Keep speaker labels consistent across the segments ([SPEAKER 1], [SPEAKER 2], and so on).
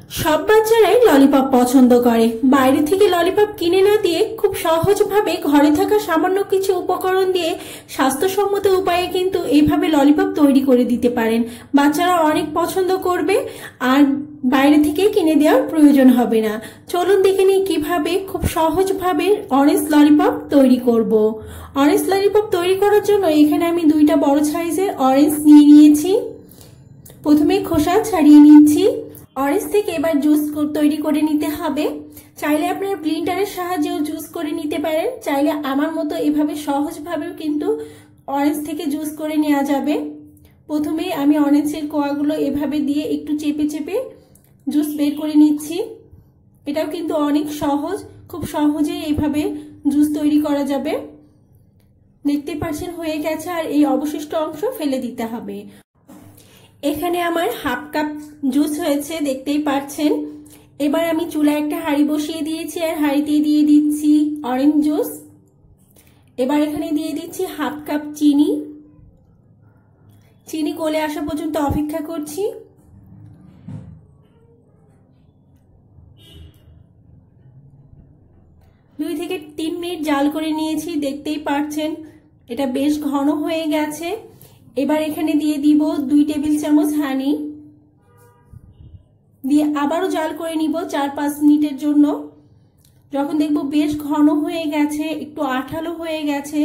[SPEAKER 1] সব বাচ্চারাই ললিপপ পছন্দ করে। বাইরে থেকে ললিপপ কিনে না দিয়ে খুব সহজভাবে ঘরে থাকা সামান্য কিছু উপকরণ দিয়ে স্বাস্থ্যসম্মত উপায়ে কিন্তু এইভাবে ললিপপ তৈরি করে দিতে পারেন। বাচ্চারা অনেক পছন্দ করবে আর বাইরে থেকে কিনে দেওয়ার প্রয়োজন হবে না। চলুন দেখে নিই কিভাবে খুব সহজভাবে অরেঞ্জ ললিপপ তৈরি করব। অরেঞ্জ ললিপপ তৈরি করার জন্য এখানে আমি দুইটা বড় সাইজের অরেঞ্জ নিয়ে নিয়েছি। প্রথমে খোসা ছাড়িয়ে নিচ্ছি। অরেঞ্জ থেকে এবার জুস তৈরি করে নিতে হবে। চাইলে আপনারা ব্লেন্ডারের সাহায্যেও জুস করে নিতে পারেন, চাইলে আমার মতো এভাবে সহজভাবেও কিন্তু অরেঞ্জ থেকে জুস করে নেওয়া যাবে। প্রথমে আমি অরেঞ্জের কোয়াগুলো এভাবে দিয়ে একটু চেপে চেপে জুস বের করে নিচ্ছি। এটাও কিন্তু অনেক সহজ, খুব সহজে এইভাবে জুস তৈরি করা যাবে। দেখতে পাচ্ছেন হয়ে গেছে, আর এই অবশিষ্ট অংশ ফেলে দিতে হবে। এখানে আমার হাফ কাপ জুস হয়েছে, দেখতেই পাচ্ছেন। এবার আমি চুলায় একটা হাঁড়ি বসিয়ে দিয়েছি আর হাঁড়িতে দিয়ে দিচ্ছি অরেঞ্জ জুস। এবার এখানে দিয়ে দিচ্ছি হাফ কাপ চিনি। চিনি গলে আসা পর্যন্ত অপেক্ষা করছি। দুই থেকে 3 মিনিট জাল করে নিয়েছি, দেখতেই পাচ্ছেন এটা বেশ ঘন হয়ে গেছে। এবার এখানে দিয়ে দিব 2 টেবিল চামচ হানি, দিয়ে আবারও জাল করে নিব 4-5 মিনিটের জন্য। যখন দেখব বেশ ঘন হয়ে গেছে, একটু আঠালো হয়ে গেছে,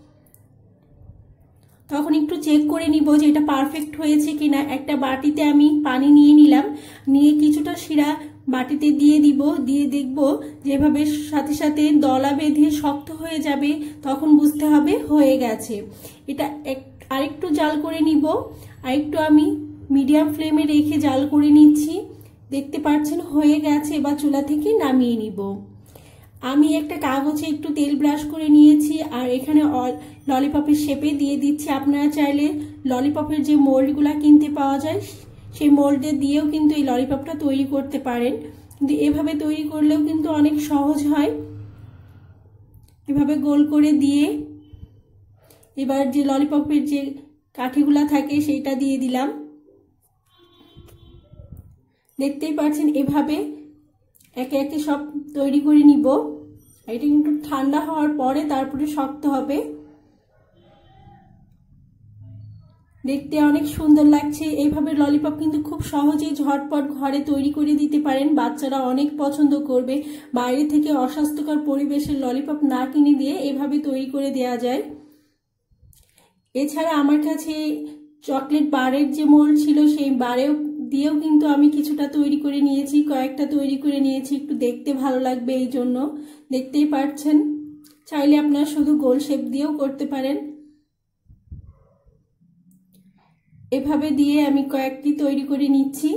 [SPEAKER 1] তখন একটু চেক করে নিব যে এটা পারফেক্ট হয়েছে কিনা। একটা বাটিতে আমি পানি নিয়ে নিলাম, নিয়ে কিছুটা শিরা বাটিতে দিয়ে দিব। দিয়ে দেখব যেভাবে সাথে সাথে দলা বেঁধে শক্ত হয়ে যাবে, তখন বুঝতে হবে হয়ে গেছে। এটা আরেকটু জাল করে নিব। আরেকটু আমি মিডিয়াম ফ্লেমে রেখে জাল করে নিচ্ছি। দেখতে পাচ্ছেন হয়ে গেছে। এবার চুলা থেকে নামিয়ে নিব। আমি একটা কাগজে একটু তেল ব্রাশ করে নিয়েছি আর এখানে ললিপপের শেপে দিয়ে দিচ্ছি। আপনারা চাইলে ললিপপের যে মোল্ডগুলা কিনতে পাওয়া যায় সেই মোল্ডে দিয়েও কিন্তু এই ললিপপটা তৈরি করতে পারেন, কিন্তু এভাবে তৈরি করলেও কিন্তু অনেক সহজ হয়। এভাবে গোল করে দিয়ে এবার যে ললিপপের যে কাঠিগুলা থাকে সেইটা দিয়ে দিলাম। দেখতেই পাচ্ছেন এভাবে একে একে সব তৈরি করে নিব। এটা কিন্তু ঠান্ডা হওয়ার পরে তারপরে শক্ত হবে। দেখতে অনেক সুন্দর লাগছে। এইভাবে ললিপপ কিন্তু খুব সহজেই ঝটপট ঘরে তৈরি করে দিতে পারেন। বাচ্চারা অনেক পছন্দ করবে। বাইরে থেকে অস্বাস্থ্যকর পরিবেশের ললিপপ না কিনে দিয়ে এভাবে তৈরি করে দেওয়া যায়। এছাড়া আমার কাছে চকলেট বারের যে মোল্ড ছিল সেই বারেও দিয়েও কিন্তু আমি কিছুটা তৈরি করে নিয়েছি, কয়েকটা তৈরি করে নিয়েছি, একটু দেখতে ভালো লাগবে এই জন্য। দেখতেই পাচ্ছেন, চাইলে আপনারা শুধু গোল শেপ দিয়েও করতে পারেন। এভাবে দিয়ে আমি কয়েকটি তৈরি করে নিচ্ছি।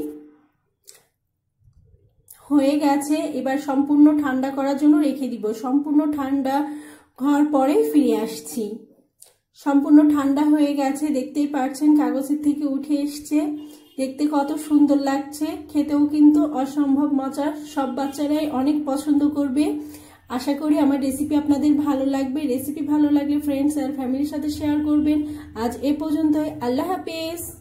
[SPEAKER 1] হয়ে গেছে। এবার সম্পূর্ণ ঠান্ডা করার জন্য রেখে দিব। সম্পূর্ণ ঠান্ডা হওয়ার পরে ফিরে আসছি। সম্পূর্ণ ঠান্ডা হয়ে গেছে, দেখতেই পাচ্ছেন কাগজের থেকে উঠে এসছে। দেখতে কত সুন্দর লাগছে, খেতেও কিন্তু অসম্ভব মজার। সব বাচ্চারাই অনেক পছন্দ করবে। আশা করি আমার রেসিপি আপনাদের ভালো লাগবে। রেসিপি ভালো লাগলে ফ্রেন্ডস আর ফ্যামিলির সাথে শেয়ার করবেন। আজ এ পর্যন্তই। আল্লাহ হাফেজ।